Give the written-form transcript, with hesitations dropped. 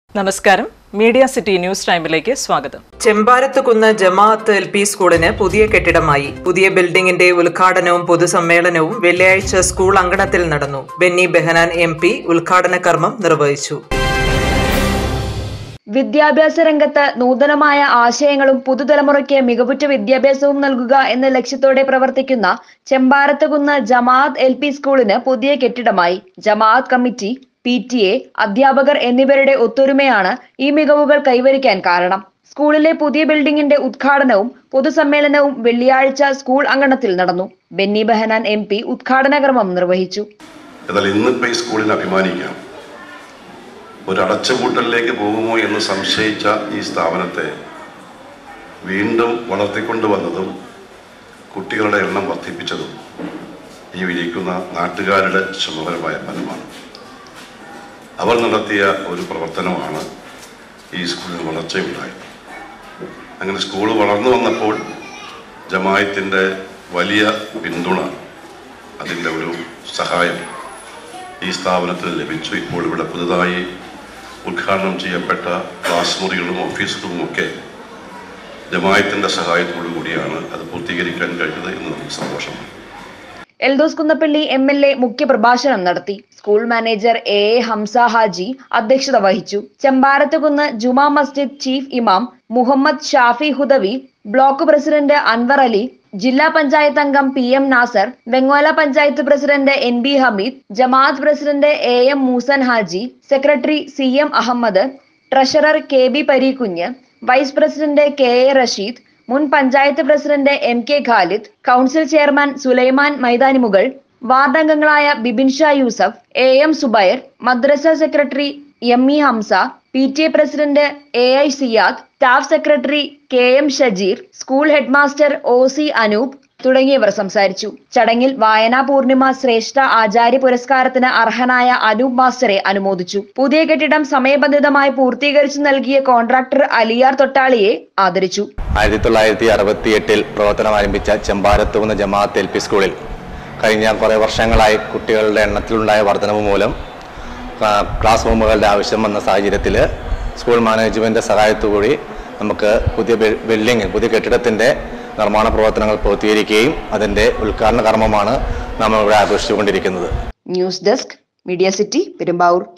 നമസ്കാരം media city news ടൈമിലേക്ക് സ്വാഗതം. ചെമ്പാരത്തുകുന്ന് ജമാഅത്ത് LP സ്കൂളിന് പുതിയ കെട്ടിടമായി. പുതിയ ബിൽഡിംഗിന്റെ ഉദ്ഘാടനവും പൊതുസമ്മേളനവും വെള്ളിയാഴ്ച സ്കൂൾ അങ്കണത്തിൽ നടന്നു. ബെന്നി ബെഹനാൻ MP ഉദ്ഘാടന കർമ്മം നിർവഹിച്ചു. വിദ്യാഭ്യാസ രംഗത്ത് നൂതനമായ ആശയങ്ങളും പുതുതലമുറയ്ക്ക് മികവുറ്റ വിദ്യാഭ്യാസവും നൽകുക എന്ന ലക്ഷ്യത്തോടെ പ്രവർത്തിക്കുന്ന ചെമ്പാരത്തുകുന്ന് ജമാഅത്ത് LP സ്കൂളിന് പുതിയ കെട്ടിടമായി. ജമാഅത്ത് കമ്മിറ്റി, PTA, അധ്യാപകർ എന്നിവരുടെ ഒത്തൊരുമയാണ് ഈ മികവുകൾ കൈവരിക്കാൻ കാരണം. സ്കൂളിലെ പുതിയ ബിൽഡിംഗിന്റെ ഉദ്ഘാടനവും പൊതുസമ്മേളനവും വെള്ളിയാഴ്ച സ്കൂൾ അങ്കണത്തിൽ നടന്നു. ബെന്നി ബെഹനാൻ MP ഉദ്ഘാടന കർമ്മം നിർവഹിച്ചു. ഇന്നിപ്പോൾ ഈ സ്കൂളിന് അഭിമാനിക്കാം. ഒരു അടച്ചുപൂട്ടലിലേക്ക് പോകുമോ എന്ന് സംശയിച്ച ഈ സ്ഥാപനത്തെ വീണ്ടും വളർത്തിക്കൊണ്ടുവന്നതും കുട്ടികളുടെ എണ്ണം വർദ്ധിപ്പിച്ചതും ഈ വിരിക്കുന്ന നാട്ടുകാരുടെ ശ്രമകരമായ ഫലമാണ്. അവർ നടത്തിയ ഒരു പ്രവർത്തനമാണ് ഈ സ്കൂളിന് വളർച്ചയുണ്ടായത്. അങ്ങനെ സ്കൂൾ വളർന്നു വന്നപ്പോൾ ജമാഅത്തിൻ്റെ വലിയ പിന്തുണ, അതിൻ്റെ ഒരു സഹായം ഈ സ്ഥാപനത്തിന് ലഭിച്ചു. ഇപ്പോൾ ഇവിടെ പുതുതായി ഉദ്ഘാടനം ചെയ്യപ്പെട്ട ക്ലാസ് മുറികളും ഓഫീസുകളും ഒക്കെ ജമാഅത്തിന്റെ സഹായത്തോടു കൂടിയാണ് അത് പൂർത്തീകരിക്കാൻ കഴിഞ്ഞത് എന്ന് നമുക്ക് സന്തോഷമാണ്. എൽദോസ് കുന്നപ്പള്ളി MLA മുഖ്യ പ്രഭാഷണം നടത്തി. School manager AA Hamza Haji അധ്യക്ഷത വഹിച്ചു. ചെമ്പാരത്തുകുന്ന് ജുമാ മസ്ജിദ് ചീഫ് ഇമാം മുഹമ്മദ് ഷാഫി ഹുദവി, ബ്ലോക്ക് പ്രസിഡന്റ് അൻവർ അലി, ജില്ലാ പഞ്ചായത്ത് അംഗം PM Nasar, Vengola panchayat president NB Hameed, ജമാഅത്ത് president AM Moosan Haji, secretary CM Ahammed, treasurer KB Pareekunju, vice president KA Rasheed, മുൻ panchayat president MK Khalid, council chairman Sulaiman Maithanimukal, ward അംഗങ്ങളായ ബിബിൻ ഷാ യൂസഫ്, AM സുബൈർ, മദ്രസ secretary ME Hamza, PTA president AI Siyad, staff secretary KM Shajeer, school headmaster OC Anoop തുടങ്ങിയവർ സംസാരിച്ചു. ചടങ്ങിൽ വായനാ പൂർണിമ ശ്രേഷ്ഠ ആചാര്യ പുരസ്കാരത്തിന് അർഹനായ അനൂപ് മാസ്റ്ററെ അനുമോദിച്ചു. പുതിയ കെട്ടിടം സമയബന്ധിതമായി പൂർത്തീകരിച്ചു നൽകിയ കോൺട്രാക്ടർ അലിയാർ തൊട്ടാളിയെ ആദരിച്ചു. 1968 പ്രവർത്തനം ആരംഭിച്ച ചെമ്പാരത്തുകുന്ന് ജമാഅത്ത് LP സ്കൂളിൽ കഴിഞ്ഞ കുറേ വർഷങ്ങളായി കുട്ടികളുടെ എണ്ണത്തിലുണ്ടായ വർധനവ് മൂലം ക്ലാസ് റൂമുകളുടെ ആവശ്യം വന്ന സാഹചര്യത്തിൽ സ്കൂൾ മാനേജ്മെന്റ് സഹായത്തോടുകൂടി നമുക്ക് പുതിയ കെട്ടിടത്തിന്റെ നിർമ്മാണ പ്രവർത്തനങ്ങൾ പൂർത്തീകരിക്കുകയും അതിന്റെ ഉദ്ഘാടന കർമ്മമാണ് നമ്മൾ ഇവിടെ ആഘോഷിച്ചുകൊണ്ടിരിക്കുന്നത്. News desk, media city, Perumbavoor.